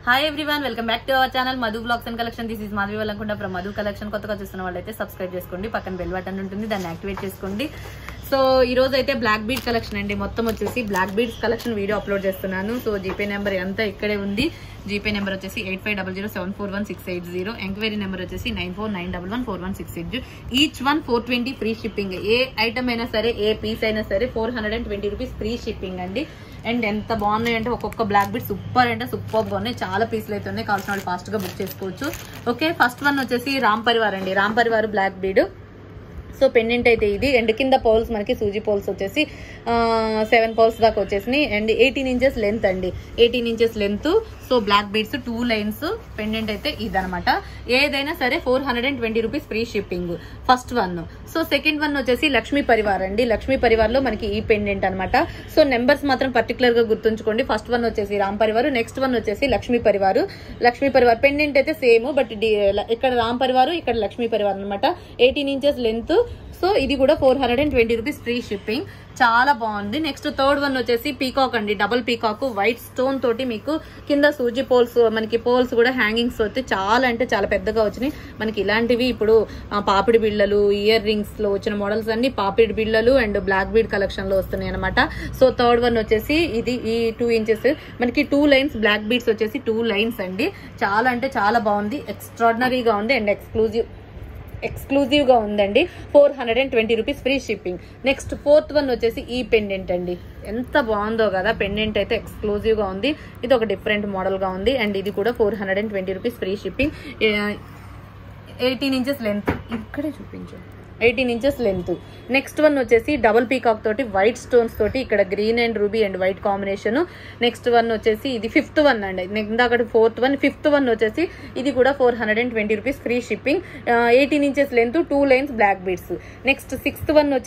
Hi everyone, welcome back to our channel Madhu blogs and collection. This is Madhavi Vallakunda from Madhu collection. కొత్తగా చూస్తున్న వాళ్ళైతే subscribe చేసుకోండి, పక్కన బెల్ బటన్ ఉంటుంది, దాన్ని యాక్టివేట్ చేసుకోండి. సో ఈ రోజు అయితే బ్లాక్ బీడ్ కలెక్షన్ అండి. మొత్తం వచ్చేసి black beads collection video upload చేస్తున్నాను. సో జీపే నెంబర్ అంతా ఇక్కడే ఉంది. జీపే నెంబర్ వచ్చేసి 8500741680. ఎంక్వైరీ నెంబర్ వచ్చేసి 9491141680. Each one 420 free shipping. ఏ ఐటమ్ అయినా సరే, ఏ పీస్ అయినా సరే 420 రూపీస్ ఫ్రీ షిప్పింగ్ అండి. అండ్ ఎంత బాగున్నాయి అంటే ఒక్కొక్క బ్లాక్ బీడ్ సూపర్ అంటే సూపర్ గా ఉన్నాయి. చాలా పీసులు అయితే ఉన్నాయి, కావాల్సిన వాళ్ళు ఫాస్ట్ గా బుక్ చేసుకోవచ్చు. ఓకే, ఫస్ట్ వన్ వచ్చేసి రామ్ పరివార్ అండి. Ram Parivar black bead. So pendant అయితే ఇది. అండ్ కింద పోల్స్ మనకి సూజీ పోల్స్ వచ్చేసి 7 పోల్స్ దాకా వచ్చేసినాయి. అండ్ 18 ఇంచెస్ లెంత్ అండి, 18 inches length. So black beads 2 lines. Pendant అయితే ఇదనమాట. ఏదైనా సరే 420 rupees free shipping first one. So second one వచ్చేసి లక్ష్మీ పరివార్ అండి. లక్ష్మీ పరివార్ లో మనకి ఈ పెండెంట్ అనమాట. సో నెంబర్స్ మాత్రం పర్టికులర్ గా గుర్తుంచుకోండి. ఫస్ట్ వన్ వచ్చేసి రామ్ పరివార్, నెక్స్ట్ వన్ వచ్చేసి లక్ష్మీ పరివార్. లక్ష్మీ పరివార్ పెండెంట్ అయితే సేమ్, బట్ ఇక్కడ రామ్ పరివార్, ఇక్కడ లక్ష్మీ పరివార్ అనమాట. 18 ఇంచెస్ లెంత్. సో ఇది కూడా 420 రూపీస్ ఫ్రీ షిప్పింగ్. చాలా బాగుంది. నెక్స్ట్ థర్డ్ వన్ వచ్చేసి పీకాక్ అండి. డబుల్ పీకాక్ వైట్ స్టోన్ తోటి మీకు కింద సూజీ పోల్స్, మనకి పోల్స్ కూడా హ్యాంగింగ్స్ అయితే చాలా అంటే చాలా పెద్దగా వచ్చినాయి. మనకి ఇలాంటివి ఇప్పుడు పాపిడి బిళ్ళలు, ఇయర్ రింగ్స్ లో వచ్చిన మోడల్స్ అన్ని పాపిడి బిళ్ళలు అండ్ బ్లాక్ బీడ్ కలెక్షన్ లో వస్తున్నాయి అనమాట. సో థర్డ్ వన్ వచ్చేసి ఇది ఈ 2 ఇంచెస్ మనకి 2 లైన్స్ బ్లాక్ బీడ్స్ వచ్చేసి 2 లైన్స్ అండి. చాలా అంటే చాలా బాగుంది, ఎక్స్ట్రాడినరీగా ఉంది అండ్ ఎక్స్క్లూజివ్ గా ఉందండి. 420 rupees free shipping. Next fourth one వచ్చేసి ఈ పెండెంట్ అండి. ఎంత బాగుందో కదా, పెండెంట్ అయితే ఎక్స్క్లూజివ్ గా ఉంది. ఇది ఒక డిఫరెంట్ మోడల్ గా ఉంది అండ్ ఇది కూడా 420 rupees free shipping. 18 inches length, ఇక్కడే చూపించండి, 18 ఇంచెస్ లెంత్. నెక్స్ట్ వన్ వచ్చేసి డబుల్ పీకాక్ తోటి వైట్ స్టోన్స్ తోటి ఇక్కడ green and ruby and white combination. Next one వచ్చేసి ఇది 5th వన్ అండి. ఇందాక 4th వన్, 5th వన్ వచ్చేసి ఇది కూడా 420 rupees free shipping. 18 inches length, 2 lines black beads. Next 6th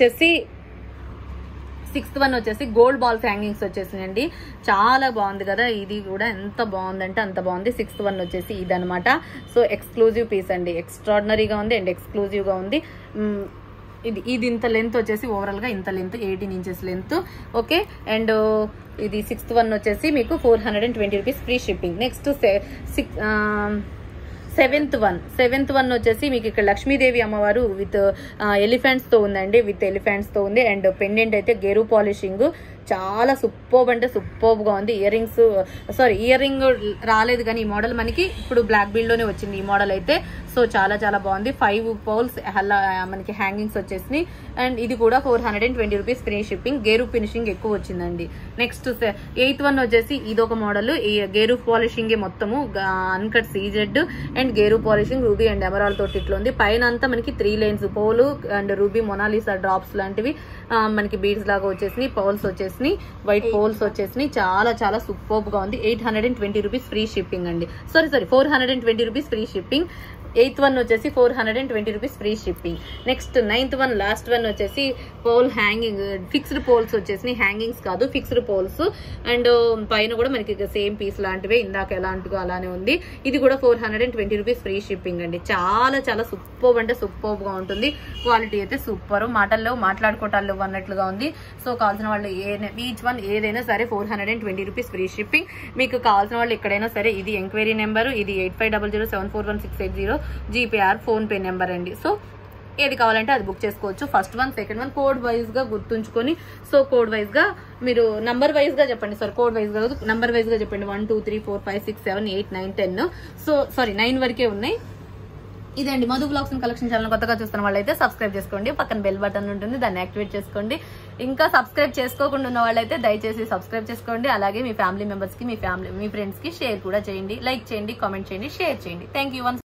one వచ్చేసి గోల్డ్ బాల్స్ హ్యాంగింగ్స్ వచ్చేసినాయండి. చాలా బాగుంది కదా, ఇది కూడా ఎంత బాగుందంటే అంత బాగుంది. 6th వన్ వచ్చేసి ఇదనమాట. సో ఎక్స్క్లూజివ్ పీస్ అండి, ఎక్స్ట్రాడినరీగా ఉంది అండ్ ఎక్స్క్లూజివ్ గా ఉంది. ఇది ఇంత లెంత్ వచ్చేసి ఓవరాల్ గా ఇంత length, 18 inches length. Okay, and ఇది 6th వన్ వచ్చేసి మీకు 420 rupees free shipping. Next 7th one వచ్చేసి మీకు ఇక్కడ లక్ష్మీదేవి అమ్మవారు విత్ ఎలిఫెంట్స్ తో ఉందండి, విత్ ఎలిఫెంట్స్ తో ఉంది. అండ్ పెండెంట్ అయితే గేరు పాలిషింగ్. చాలా సూపర్బ్ అంటే సూపర్బ్ గా ఉంది. ఇయర్ రింగ్ రాలేదు కానీ ఈ మోడల్ మనకి ఇప్పుడు బ్లాక్ బీడ్ లోనే వచ్చింది ఈ మోడల్ అయితే. సో చాలా చాలా బాగుంది. 5 పోల్స్ మనకి హ్యాంగింగ్స్ వచ్చేసినాయి అండ్ ఇది కూడా 420 రూపీస్ ఫ్రీ షిప్పింగ్. గేరు ఫినిషింగ్ ఎక్కువ వచ్చిందండి. నెక్స్ట్ 8th వన్ వచ్చేసి ఇదొక మోడల్. ఈ గేరు పాలిషింగ్ మొత్తము అన్కట్ సీజెడ్ అండ్ గేరు పాలిషింగ్ రూబీ అండ్ ఎమరాల్డ్ తోటి ఇట్లా ఉంది. పైన అంతా మనకి 3 lines pole and ruby Mona Lisa drops లాంటివి మనకి బీడ్స్ లాగా వచ్చేసినాయి. పోల్స్ వచ్చేసినాయి, వైట్ పోల్స్ వచ్చేసినాయి. చాలా చాలా సూపర్బ్ గా ఉంది. 820 రూపీస్ ఫ్రీ షిప్పింగ్ అండి. Sorry 420 rupees free shipping. 8th one వచ్చేసి 420 rupees free shipping. Next 9th one last one వచ్చేసి పోల్ హ్యాంగింగ్, ఫిక్స్డ్ పోల్స్ వచ్చేసినాయి, హ్యాంగింగ్స్ కాదు ఫిక్స్డ్ పోల్స్. అండ్ పైన కూడా మనకి సేమ్ పీస్ లాంటివే, ఇందాక ఎలాంటిగా అలానే ఉంది. ఇది కూడా 420 రూపీస్ ఫ్రీ షిప్పింగ్ అండి. చాలా చాలా సూపర్బ్ అంటే సూపర్బ్ గా ఉంటుంది. క్వాలిటీ అయితే సూపర్, మాటల్లో మాట్లాడుకోవటాల్లో అన్నట్లుగా ఉంది. సో కావాల్సిన వాళ్ళు ఈచ్ వన్ ఏదైనా సరే 420 రూపీస్ ఫ్రీ షిప్పింగ్. మీకు కావాల్సిన వాళ్ళు ఎక్కడైనా సరే, ఇది ఎంక్వైరీ నెంబర్, ఇది 8500741680 జీపీఆర్ ఫోన్ పే నెంబర్ అండి. సో ఏది కావాలంటే అది బుక్ చేసుకోవచ్చు. First one, second one code wise గా గుర్తుంచుకొని, సో కోడ్ వైజ్ గా మీరు నంబర్ వైజ్ గా చెప్పండి. సార్ కోడ్ వైజ్ గా నంబర్ వైజ్ గా చెప్పండి. 1 2 3 4 5 6 7 8 9 10. సో సారీ 9 వరకే ఉన్నాయి. ఇదండి Madhu blogs and collection channel. కొత్తగా చూస్తున్న వాళ్ళైతే సబ్స్క్రైబ్ చేసుకోండి, పక్కన బెల్ బటన్ ఉంటుంది, దాన్ని యాక్టివేట్ చేసుకోండి. ఇంకా సబ్స్క్రైబ్ చేసుకోకుండా ఉన్న వాళ్ళైతే దయచేసి సబ్స్క్రైబ్ చేసుకోండి. అలాగే మీ ఫ్యామిలీ మెంబర్స్ కి, మీ ఫ్రెండ్స్ కి షేర్ కూడా చేయండి. లైక్ చేయండి, కామెంట్ చేయండి, షేర్ చేయండి. Thank you.